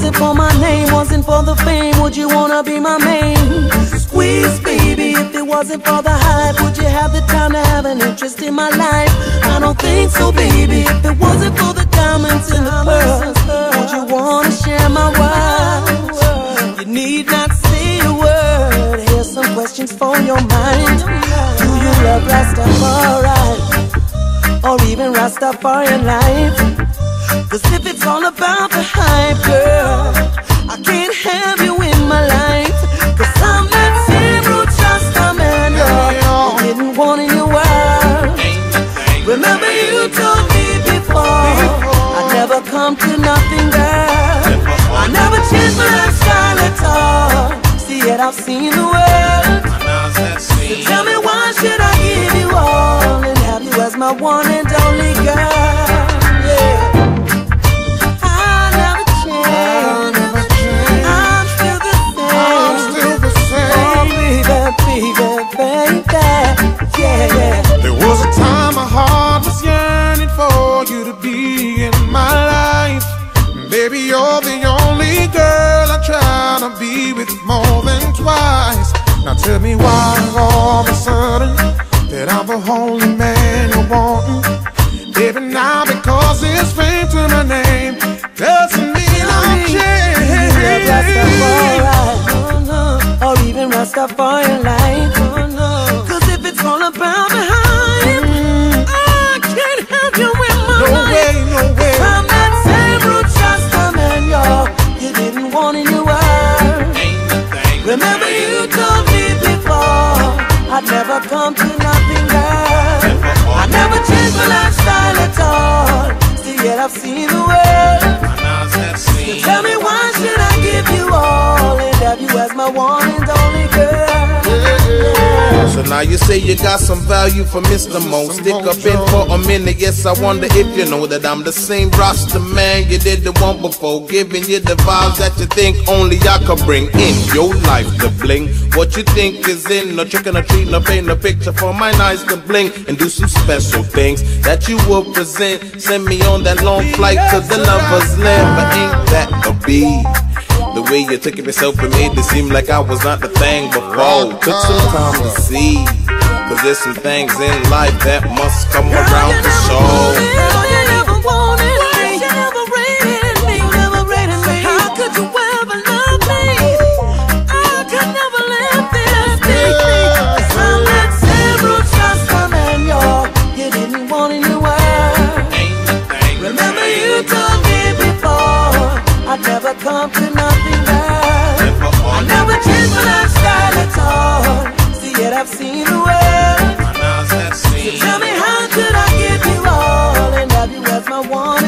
wasn't for my name, wasn't for the fame, would you wanna be my main squeeze, baby? If it wasn't for the hype, would you have the time to have an interest in my life? I don't think so, baby. If it wasn't for the diamonds and the pearls, would you wanna share my world? You need not say a word. Here's some questions for your mind. Do you love Rastafari, or even Rastafarian life? Cause if it's all about the hype, girl, I can't have you in my life. Cause I'm that same root Rasta man, you didn't want in your world. Remember you told me before I'd never come to nothing, girl. I never changed my lifestyle at all. See yet I've seen the world. So tell me why should I give you all and have you as my one and only girl? Yeah. There was a time my heart was yearning for you to be in my life. Baby, you're the only girl I try to be with more than twice. Now tell me why all of a sudden that I'm the only man you're wanting. Baby, now because there's fame to my name doesn't mean I'm changed. Or even Rastafarian life. Cause if it's all about the hype, I can't have you in my life. No way. I'm that same root Rasta man, you didn't want in your world. Remember you told me before I'd never come to nothing, girl. I never changed my lifestyle at all. Still yet I've seen the world. So tell me why should I give you all and have you as my one and only girl? So now you say you got some value for Mr. Mo. Stick up in for a minute, yes, I wonder if you know that I'm the same Rasta man you did the one before, giving you the vibes that you think only I could bring in your life to bling. What you think is in, no trick or treat, no paint a picture for my eyes to bling and do some special things that you will present. Send me on that long flight to the lover's land, but ain't that a beat? The way you took it yourself and made it seem like I was not the thing before. Took some time to see, cause there's some things in life that must come around to show. Come to nothing, girl. I never changed my lifestyle at all. See yet I've seen the world. So tell me how could I give you all and have you as my one